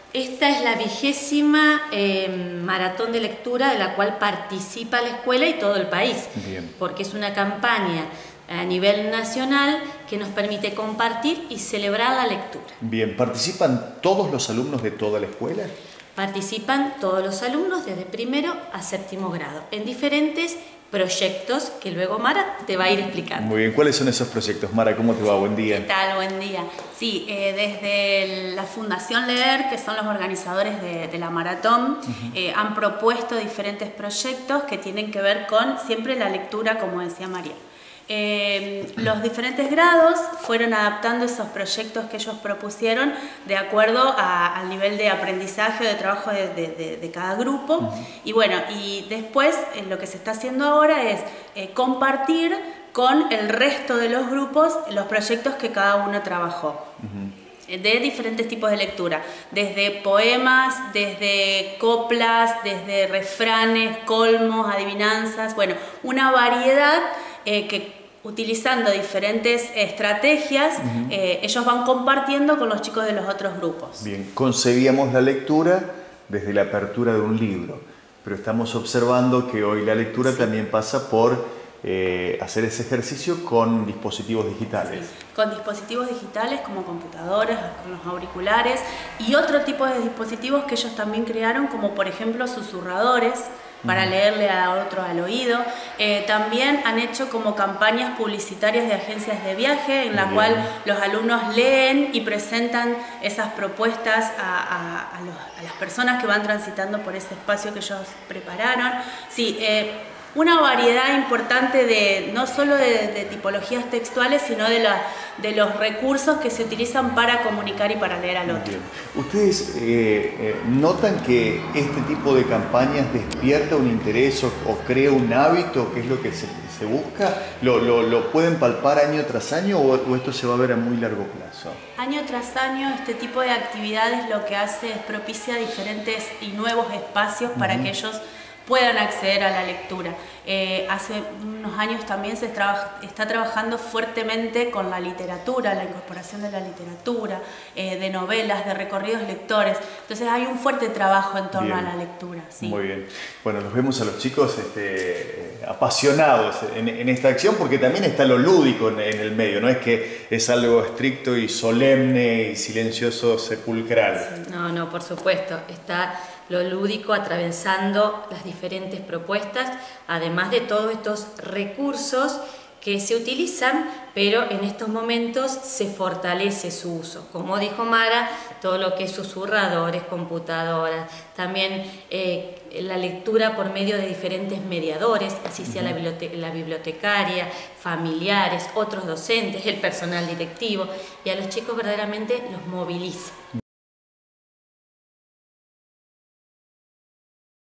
Esta es la 20ª maratón de lectura de la cual participa la escuela y todo el país. Bien. Porque es una campaña a nivel nacional que nos permite compartir y celebrar la lectura. Bien, ¿participan todos los alumnos de toda la escuela? Participan todos los alumnos desde primero a séptimo grado en diferentes proyectos que luego Mara te va a ir explicando. Muy bien, ¿cuáles son esos proyectos? Mara, ¿cómo te va? Buen día. ¿Qué tal? Buen día. Sí, desde la Fundación Leer, que son los organizadores de la maratón, han propuesto diferentes proyectos que tienen que ver con siempre la lectura, como decía María. Los diferentes grados fueron adaptando esos proyectos que ellos propusieron de acuerdo al nivel de aprendizaje o de trabajo de cada grupo. Y bueno, y después lo que se está haciendo ahora es compartir con el resto de los grupos los proyectos que cada uno trabajó. De diferentes tipos de lectura, desde poemas, desde coplas, desde refranes, colmos, adivinanzas, bueno, una variedad que utilizando diferentes estrategias, ellos van compartiendo con los chicos de los otros grupos. Bien, concebíamos la lectura desde la apertura de un libro, pero estamos observando que hoy la lectura también pasa por hacer ese ejercicio con dispositivos digitales. Sí, con dispositivos digitales como computadoras, con los auriculares y otro tipo de dispositivos que ellos también crearon, como por ejemplo susurradores, para leerle a otro al oído. También han hecho como campañas publicitarias de agencias de viaje en la cual los alumnos leen y presentan esas propuestas a las personas que van transitando por ese espacio que ellos prepararon. Sí, una variedad importante no solo de tipologías textuales, sino de los recursos que se utilizan para comunicar y para leer al otro. Bien. ¿Ustedes notan que este tipo de campañas despierta un interés o crea un hábito, que es lo que se busca? ¿Lo pueden palpar año tras año o esto se va a ver a muy largo plazo? Año tras año este tipo de actividades lo que hace es propicia diferentes y nuevos espacios para que ellos puedan acceder a la lectura. Hace unos años también se está trabajando fuertemente con la literatura, la incorporación de la literatura, de novelas, de recorridos lectores. Entonces hay un fuerte trabajo en torno a la lectura. Sí. Muy bien. Bueno, los vemos a los chicos apasionados en esta acción, porque también está lo lúdico en el medio, no es que es algo estricto y solemne y silencioso, sepulcral. Sí. No, por supuesto. Está lo lúdico atravesando las diferentes propuestas, además de todos estos recursos que se utilizan, pero en estos momentos se fortalece su uso. Como dijo Mara, todo lo que es susurradores, computadoras, también la lectura por medio de diferentes mediadores, así sea la bibliotecaria, familiares, otros docentes, el personal directivo, y a los chicos verdaderamente los moviliza.